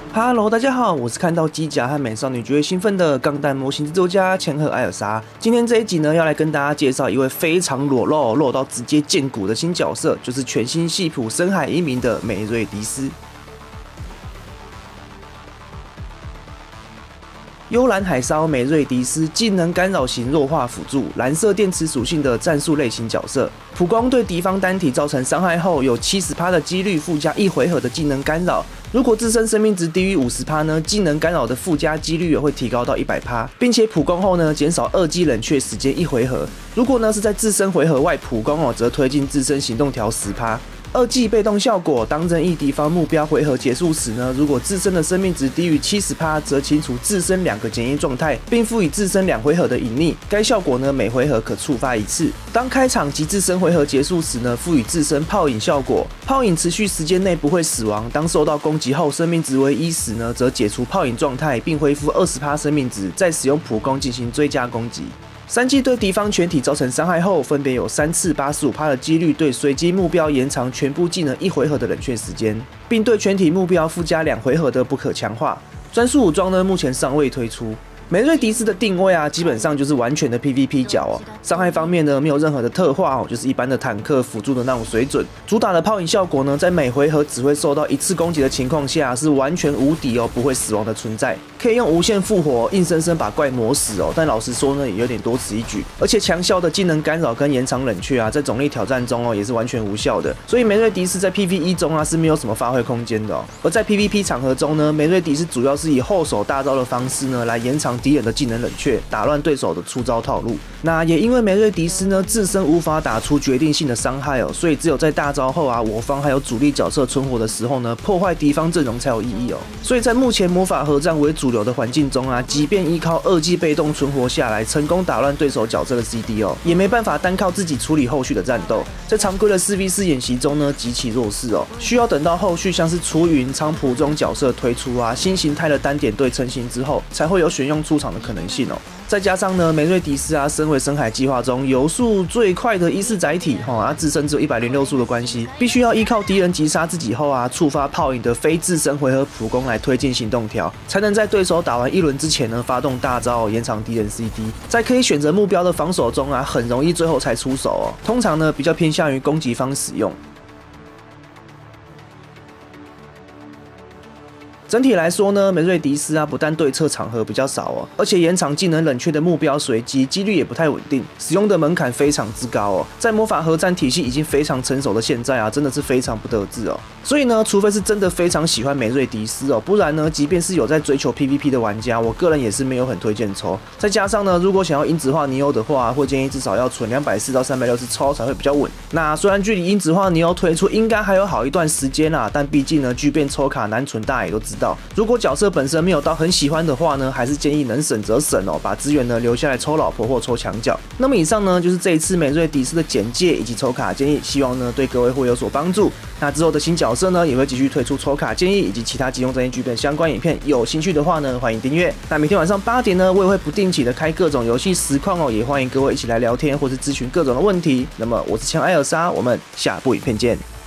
Hello，大家好，我是看到机甲和美少女就会兴奋的钢弹模型制作家千鹤艾尔莎。今天这一集呢，要来跟大家介绍一位非常裸到直接见骨的新角色，就是全新系谱深海一鸣的梅瑞迪斯。幽蓝海烧梅瑞迪斯技能干扰型弱化辅助，蓝色电池属性的战术类型角色。普攻对敌方单体造成伤害后，有 70% 的几率附加1回合的技能干扰。如果自身生命值低于 50% 呢，技能干扰的附加几率也会提高到 100%， 并且普攻后呢，减少2击冷却时间1回合。如果呢是在自身回合外普攻则推进自身行动条 10%。2技被动效果，当任意敌方目标回合结束时呢，如果自身的生命值低于 70%， 则清除自身2个减一状态，并赋予自身2回合的隐匿。该效果呢，每回合可触发1次。当开场及自身回合结束时呢，赋予自身泡影效果，泡影持续时间内不会死亡。当受到攻击后生命值为1时呢，则解除泡影状态，并恢复20%生命值，再使用普攻进行追加攻击。3技对敌方全体造成伤害后，分别有3次85%的几率对随机目标延长全部技能1回合的冷却时间，并对全体目标附加2回合的不可强化。专属武装呢，目前尚未推出。梅瑞迪斯的定位基本上就是完全的 PVP 角伤害方面呢，没有任何的特化就是一般的坦克辅助的那种水准。主打的泡影效果呢，在每回合只会受到1次攻击的情况下，是完全无敌不会死亡的存在，可以用无限复活硬生生把怪磨死但老实说呢，也有点多此一举。而且强效的技能干扰跟延长冷却在种类挑战中也是完全无效的。所以梅瑞迪斯在 PVE 中是没有什么发挥空间的而在 PVP 场合中呢，梅瑞迪斯主要是以后手大招的方式呢，来延长敌人的技能冷却，打乱对手的出招套路。那也因为梅瑞迪斯呢自身无法打出决定性的伤害所以只有在大招后我方还有主力角色存活的时候呢，破坏敌方阵容才有意义所以在目前魔法合战为主流的环境中即便依靠2技被动存活下来，成功打乱对手角色的 CD 也没办法单靠自己处理后续的战斗。在常规的4v4演习中呢，极其弱势需要等到后续像是出云、仓普这种角色推出新形态的单点队成型之后，才会有选用出场的可能性再加上呢，梅瑞迪斯身为深海计划中游速最快的1/4载体自身只有106速的关系，必须要依靠敌人击杀自己后触发泡影的非自身回合普攻来推进行动条，才能在对手打完1轮之前呢发动大招延长敌人 CD。在可以选择目标的防守中很容易最后才出手通常呢比较偏向于攻击方使用。整体来说呢，梅瑞迪斯不但对策场合比较少而且延长技能冷却的目标随机，几率也不太稳定，使用的门槛非常之高在魔法合战体系已经非常成熟的现在真的是非常不得志所以呢，除非是真的非常喜欢梅瑞迪斯不然呢，即便是有在追求 PVP 的玩家，我个人也是没有很推荐抽。再加上呢，如果想要因子化尼欧的话，会建议至少要存240到360抽才会比较稳。那虽然距离因子化尼欧推出应该还有好一段时间但毕竟呢，巨变抽卡难存，大家也都知道。如果角色本身没有到很喜欢的话呢，还是建议能省则省把资源呢留下来抽老婆或抽墙角。那么以上呢，就是这一次梅瑞迪斯的简介以及抽卡建议，希望呢对各位会有所帮助。那之后的新角色呢，也会继续推出抽卡建议以及其他即用战役剧本相关影片，有兴趣的话呢，欢迎订阅。那每天晚上8点呢，我也会不定期的开各种游戏实况也欢迎各位一起来聊天或是咨询各种的问题。那么我是千艾尔莎，我们下部影片见。